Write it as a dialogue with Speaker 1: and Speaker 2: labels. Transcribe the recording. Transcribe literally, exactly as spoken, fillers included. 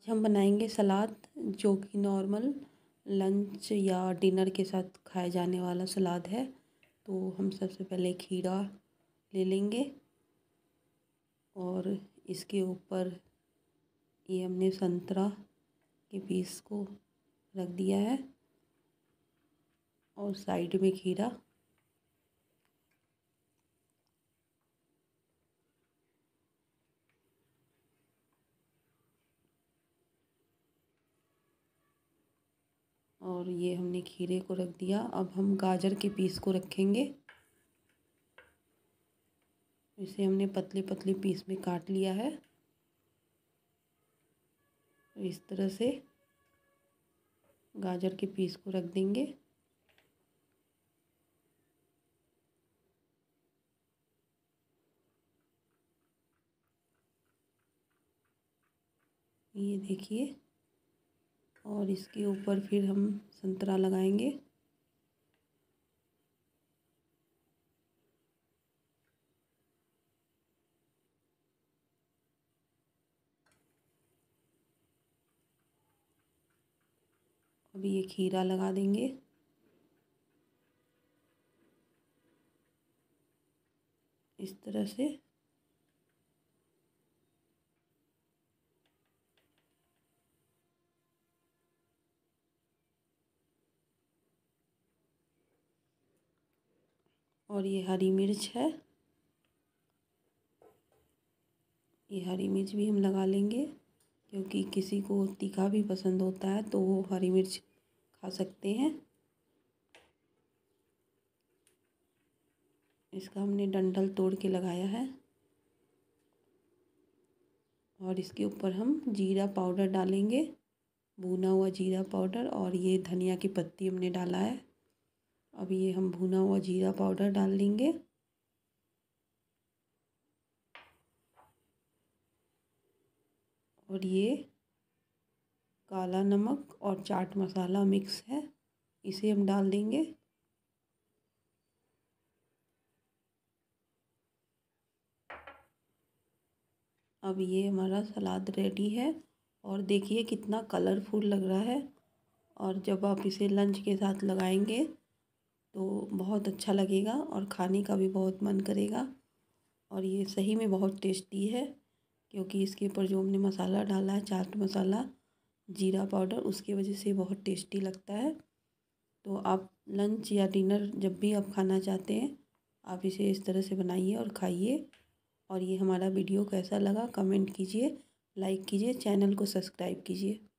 Speaker 1: हम बनाएंगे सलाद, जो कि नॉर्मल लंच या डिनर के साथ खाया जाने वाला सलाद है। तो हम सबसे पहले खीरा ले लेंगे और इसके ऊपर ये हमने संतरा के पीस को रख दिया है और साइड में खीरा। और ये हमने खीरे को रख दिया। अब हम गाजर के पीस को रखेंगे। इसे हमने पतले पतले पीस में काट लिया है। इस तरह से गाजर के पीस को रख देंगे। ये देखिए, और इसके ऊपर फिर हम संतरा लगाएंगे। अब ये खीरा लगा देंगे। इस तरह से और ये हरी मिर्च है, ये हरी मिर्च भी हम लगा लेंगे, क्योंकि किसी को तीखा भी पसंद होता है तो वो हरी मिर्च खा सकते हैं। इसका हमने डंठल तोड़ के लगाया है। और इसके ऊपर हम जीरा पाउडर डालेंगे, भुना हुआ जीरा पाउडर, और ये धनिया की पत्ती हमने डाला है। अब ये हम भुना हुआ जीरा पाउडर डाल देंगे। और ये काला नमक और चाट मसाला मिक्स है, इसे हम डाल देंगे। अब ये हमारा सलाद रेडी है और देखिए कितना कलरफुल लग रहा है। और जब आप इसे लंच के साथ लगाएंगे तो बहुत अच्छा लगेगा और खाने का भी बहुत मन करेगा। और ये सही में बहुत टेस्टी है, क्योंकि इसके ऊपर जो हमने मसाला डाला है, चाट मसाला, जीरा पाउडर, उसकी वजह से बहुत टेस्टी लगता है। तो आप लंच या डिनर जब भी आप खाना चाहते हैं, आप इसे इस तरह से बनाइए और खाइए। और ये हमारा वीडियो कैसा लगा कमेंट कीजिए, लाइक कीजिए, चैनल को सब्सक्राइब कीजिए।